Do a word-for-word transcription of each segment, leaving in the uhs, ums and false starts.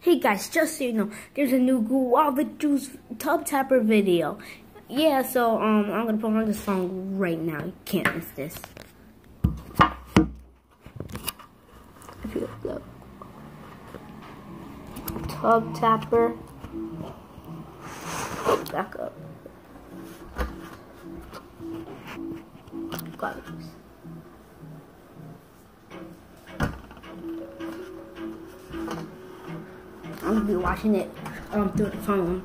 Hey guys, just so you know, there's a new Guava Juice Tub Tapper video. Yeah, so um, I'm gonna put on the song right now. You can't miss this. If you look, Tub Tapper. Back up. Guava Juice. I'm gonna be watching it um, through the phone.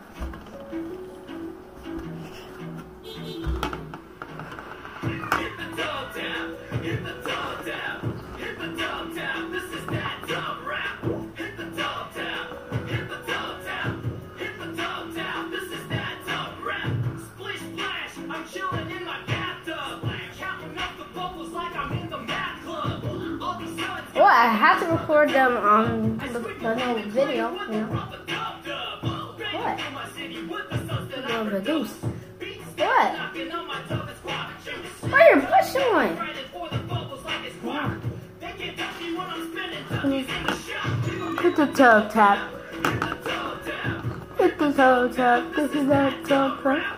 Well, I have to record them on the, the new video, you know. What? The deuce. What? Why are you pushing one? Hit the toe tap. Hit the toe tap. This is that toe tap.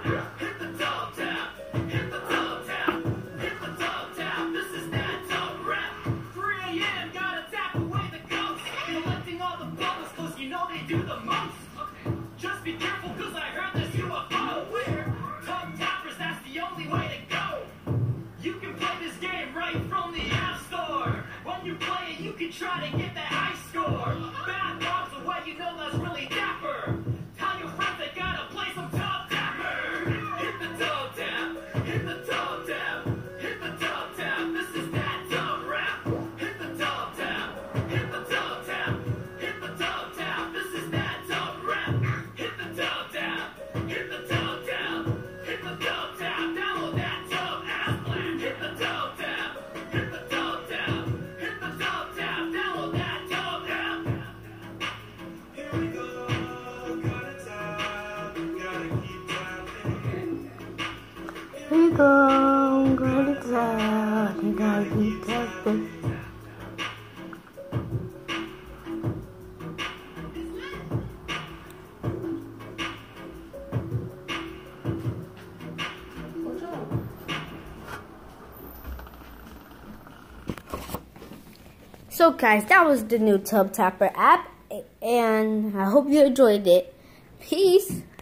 Do the most. Just be careful, cause I heard there's U F O. Tub tappers, that's the only way to go. You can play this game right from the App Store. When you play it, you can try to get that high score. Bad bombs away, you know that's really dapper. Tell your friends they gotta play some Tub Tapper. Hit the tub tap, hit the tub tap, hit the tub tap. This is that tub rap. Hit the tub tap, hit the tub tap, hit the tub tap. This is that tub rap. Hit the tub tap, hit the tub tap, hit the tub tap. Download that tub app plan. Hit the tub tap, hit the tub tap, hit the tub tap. Download that tub app. Here we go, gotta tap, gotta keep tapping. Here you go, gotta tap, you gotta keep tapping. So guys, that was the new Tub Tapper app, and I hope you enjoyed it. Peace.